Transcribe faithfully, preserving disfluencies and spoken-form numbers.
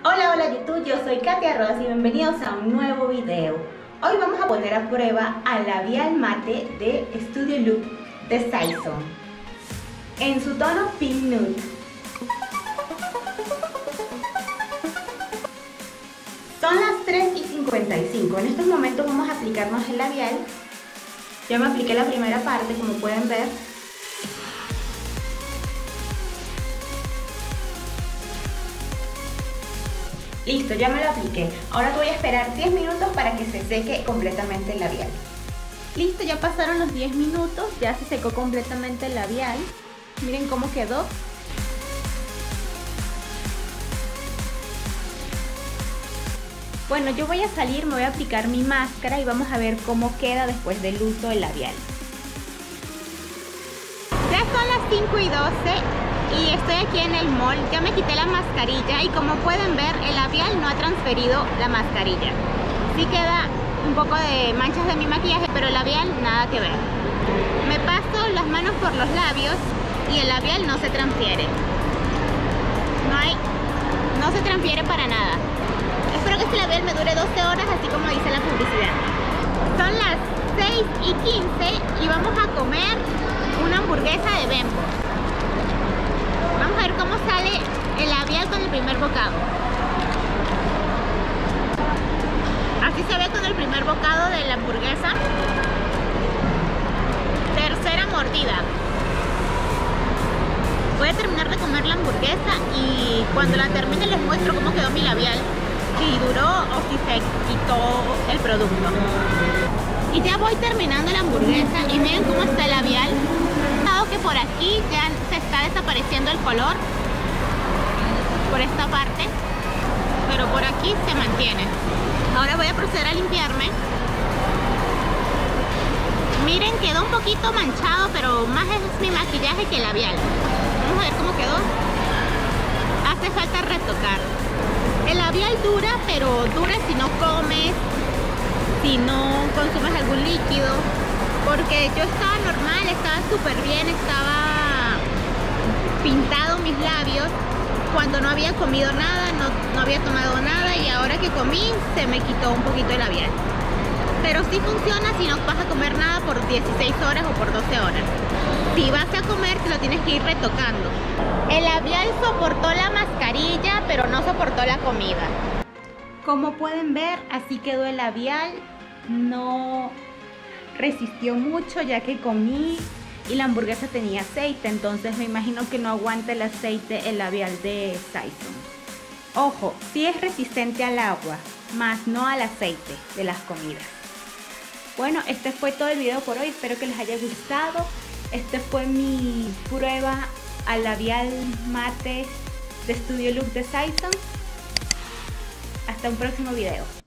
Hola, hola YouTube, yo soy Katia Ross y bienvenidos a un nuevo video. Hoy vamos a poner a prueba al labial mate de Studio Look de Saison en su tono Pink Nude. Son las tres y cincuenta y cinco. En estos momentos vamos a aplicarnos el labial. Ya me apliqué la primera parte, como pueden ver. Listo, ya me lo apliqué. Ahora voy a esperar diez minutos para que se seque completamente el labial. Listo, ya pasaron los diez minutos, ya se secó completamente el labial. Miren cómo quedó. Bueno, yo voy a salir, me voy a aplicar mi máscara y vamos a ver cómo queda después del uso del labial. Ya son las cinco y doce. Y estoy aquí en el mall, ya me quité la mascarilla y como pueden ver el labial no ha transferido la mascarilla. Sí queda un poco de manchas de mi maquillaje, pero el labial nada que ver. Me paso las manos por los labios y el labial no se transfiere. No hay, no se transfiere para nada. Espero que este labial me dure doce horas, así como dice la publicidad. Son las seis y quince y vamos a comer una hamburguesa de Bembo. Vamos a ver cómo sale el labial con el primer bocado. Así se ve con el primer bocado de la hamburguesa. Tercera mordida. Voy a terminar de comer la hamburguesa y cuando la termine les muestro cómo quedó mi labial. Si duró o si se quitó el producto. Y ya voy terminando la hamburguesa y miren cómo está el labial. Dado que por aquí ya se está desapareciendo el color, por esta parte, pero por aquí se mantiene. Ahora voy a proceder a limpiarme. Miren, quedó un poquito manchado, pero más es mi maquillaje que el labial. Vamos a ver cómo quedó. Hace falta retocar. El labial dura, pero dura si no comes, si no consumes algún líquido. Porque yo estaba normal, estaba súper bien, estaba pintado mis labios cuando no había comido nada, no, no había tomado nada y ahora que comí se me quitó un poquito el labial. Pero sí funciona si no vas a comer nada por dieciséis horas o por doce horas. Si vas a comer te lo tienes que ir retocando. El labial soportó la mascarilla pero no soportó la comida. Como pueden ver, así quedó el labial. No resistió mucho ya que comí y la hamburguesa tenía aceite, entonces me imagino que no aguanta el aceite el labial de Saison. Ojo, sí es resistente al agua, más no al aceite de las comidas. Bueno, este fue todo el video por hoy, espero que les haya gustado. Este fue mi prueba al labial mate de Studio Look de Saison. Hasta un próximo video.